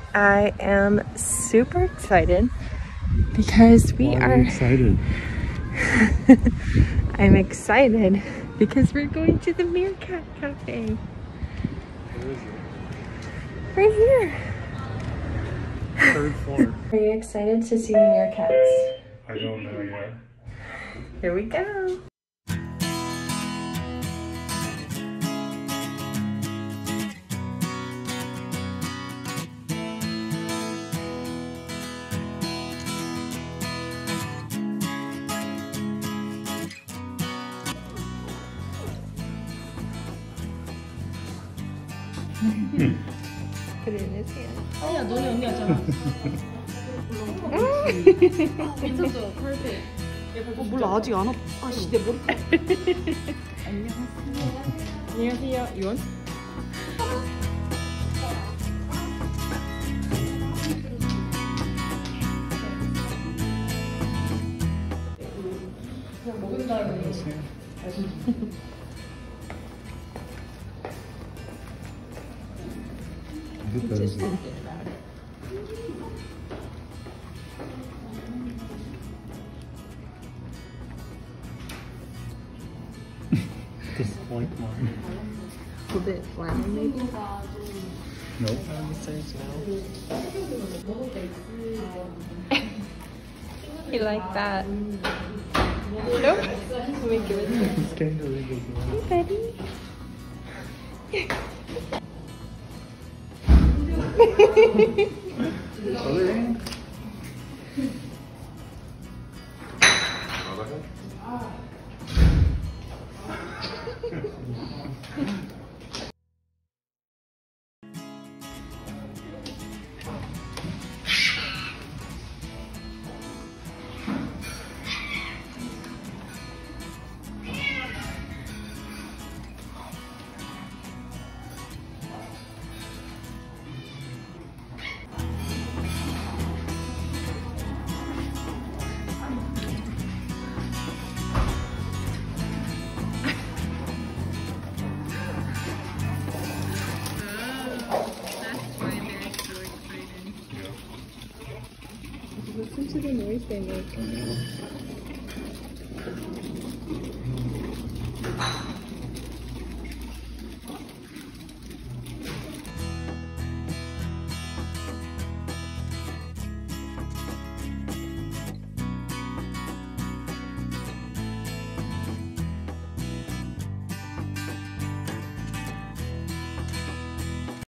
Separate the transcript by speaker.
Speaker 1: I am super excited because we are
Speaker 2: excited.
Speaker 1: I'm excited because we're going to the Meerkat Cafe.
Speaker 2: Where is it?
Speaker 1: Right here.
Speaker 2: 3rd floor.
Speaker 1: Are you excited to see the meerkats?
Speaker 2: I don't know yet.
Speaker 1: Here we go. Put it in his hand.
Speaker 3: 아니야, 너희 언니였잖아. 미쳤어, perfect. 몰라, 아직 안 왔. 아씨, 내 머리카락. 안녕하세요. You want? 먹은다는
Speaker 2: Just like mine.
Speaker 1: A bit flat, maybe.
Speaker 2: Nope.
Speaker 1: You like that? Nope. Let me give it to you.
Speaker 2: It's kangaroo as well.
Speaker 1: Hey, buddy.
Speaker 2: Other hand?
Speaker 1: Listen to the noise they make.